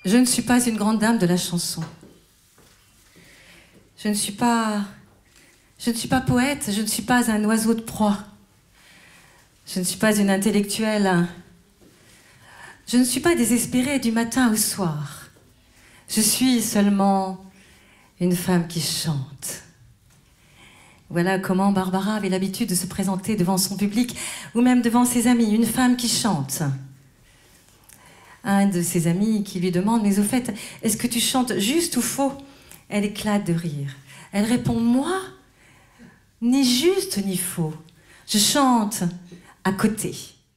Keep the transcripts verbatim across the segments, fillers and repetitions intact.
Je ne suis pas une grande dame de la chanson. Je ne suis pas... Je ne suis pas poète, je ne suis pas un oiseau de proie. Je ne suis pas une intellectuelle. Je ne suis pas désespérée du matin au soir. Je suis seulement une femme qui chante. Voilà comment Barbara avait l'habitude de se présenter devant son public ou même devant ses amis, une femme qui chante. Un de ses amis qui lui demande « Mais au fait, est-ce que tu chantes juste ou faux ?» Elle éclate de rire. Elle répond « Moi, ni juste ni faux. Je chante à côté. »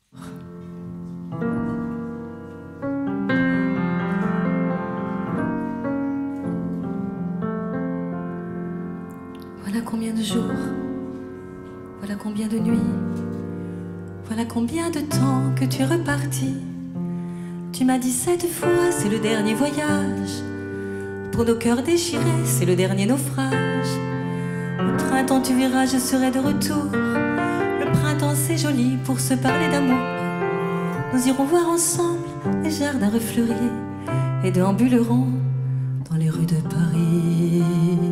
Voilà combien de jours, voilà combien de nuits, voilà combien de temps que tu es reparti. Tu m'as dit cette fois, c'est le dernier voyage. Pour nos cœurs déchirés, c'est le dernier naufrage. Au printemps, tu verras, je serai de retour. Le printemps, c'est joli pour se parler d'amour. Nous irons voir ensemble les jardins refleuris et déambulerons dans les rues de Paris.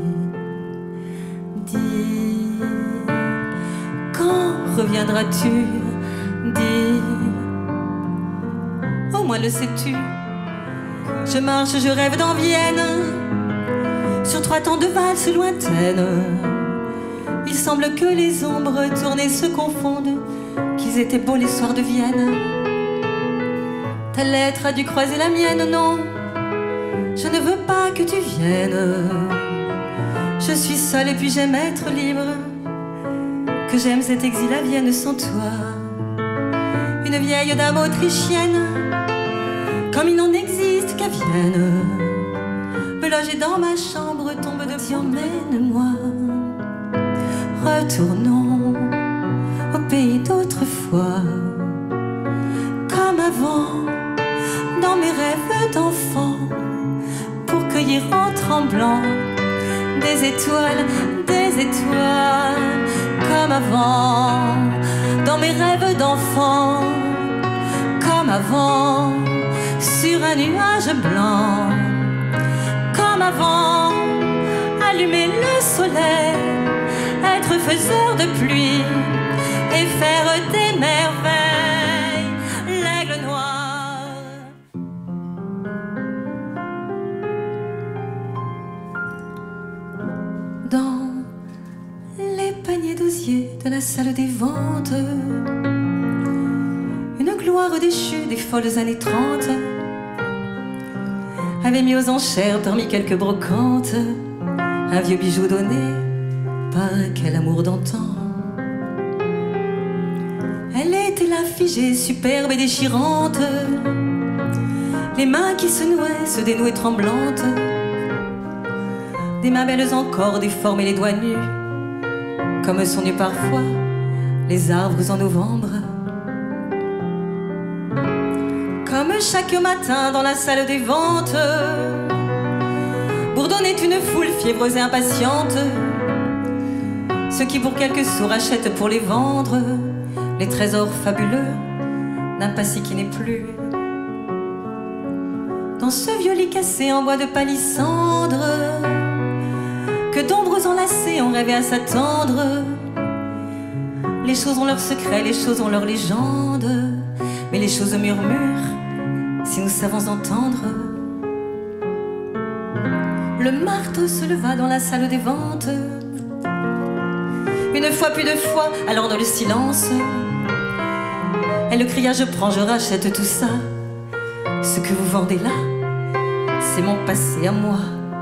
Dis, quand reviendras-tu? Dis, au moins le sais-tu? Je marche, je rêve dans Vienne, sur trois temps de valses lointaines. Il semble que les ombres tournées se confondent, qu'ils étaient beaux les soirs de Vienne. Ta lettre a dû croiser la mienne, non, je ne veux pas que tu viennes. Je suis seule et puis j'aime être libre, que j'aime cet exil à Vienne sans toi. Une vieille dame autrichienne, comme il n'en existe qu'à Vienne, me loger dans ma chambre, tombe de pied, emmène-moi. Retournons au pays d'autrefois, comme avant, dans mes rêves d'enfant, pour cueillir en tremblant des étoiles, des étoiles, comme avant, dans mes rêves d'enfant, comme avant, sur un nuage blanc, comme avant, allumer le soleil, être faiseur de pluie et faire des merveilles, l'aigle noir. Dans les paniers d'osier de la salle des ventes, une gloire déchue des folles années trente avait mis aux enchères parmi quelques brocantes un vieux bijou donné par quel amour d'antan. Elle était là figée, superbe et déchirante, les mains qui se nouaient, se dénouaient tremblantes, des mains belles encore, déformées les doigts nus, comme sont nus parfois les arbres en novembre. Comme chaque matin dans la salle des ventes, bourdonnait une foule fiévreuse et impatiente, ceux qui pour quelques sous rachètent pour les vendre les trésors fabuleux d'un passé qui n'est plus. Dans ce vieux lit cassé en bois de palissandre, que d'ombres enlacées ont rêvé à s'attendre, les choses ont leurs secrets, les choses ont leurs légendes, mais les choses murmurent si nous savons entendre. Le marteau se leva dans la salle des ventes, une fois puis deux fois, alors dans le silence, elle cria: je prends, je rachète tout ça. Ce que vous vendez là, c'est mon passé à moi.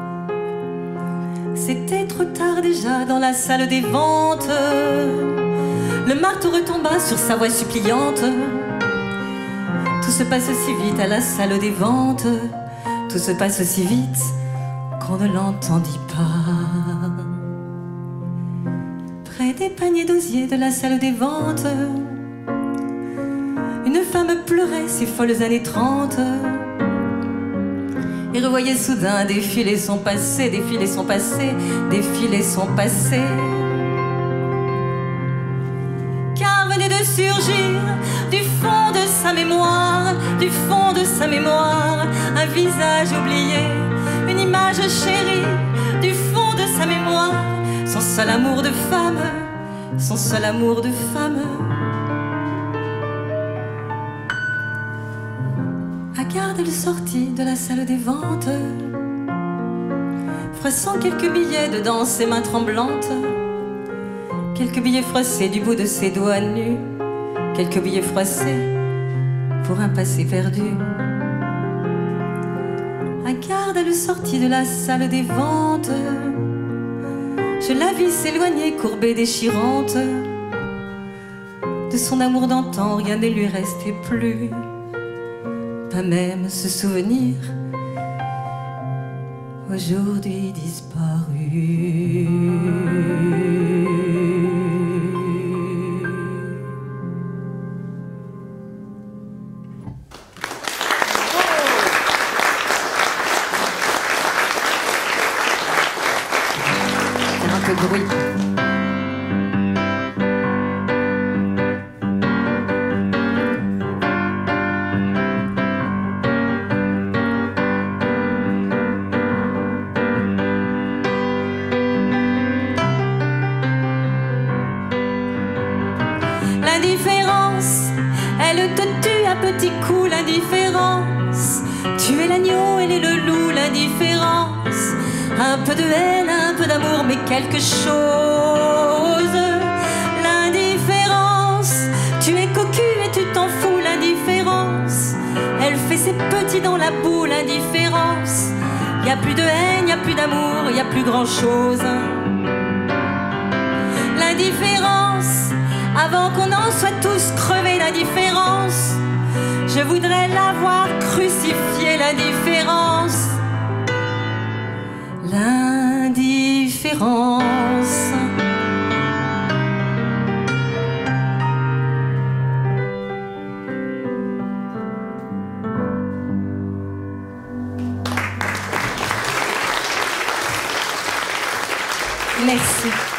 C'était trop tard déjà dans la salle des ventes. Le marteau retomba sur sa voix suppliante. Tout se passe si vite à la salle des ventes, tout se passe si vite qu'on ne l'entendit pas. Près des paniers d'osier de la salle des ventes, une femme pleurait ses folles années trente et revoyait soudain défiler son passé, défiler son passé, défiler son passé. Car venait de surgir du fond de sa mémoire, du fond de sa mémoire, un un visage oublié, une image chérie du fond de sa mémoire, son seul amour de femme, son seul amour de femme. Agathe elle sortit de la salle des ventes, froissant quelques billets dedans ses mains tremblantes, quelques billets froissés du bout de ses doigts nus, quelques billets froissés pour un passé perdu. Agathe elle sortit de la salle des ventes, je la vis s'éloigner, courbée, déchirante. De son amour d'antan, rien ne lui restait plus, pas même ce souvenir aujourd'hui disparu. Faire un peu de bruit. L'indifférence, elle te tue à petits coups, l'indifférence. Tu es l'agneau, elle est le loup, l'indifférence. Un peu de haine, un peu d'amour, mais quelque chose. L'indifférence, tu es cocu et tu t'en fous, l'indifférence. Elle fait ses petits dans la boue, l'indifférence. Y a plus de haine, y a plus d'amour, y a plus grand chose. L'indifférence, avant qu'on en soit tous crevés, l'indifférence. Je voudrais l'avoir crucifiée, l'indifférence. L'indifférence. Merci.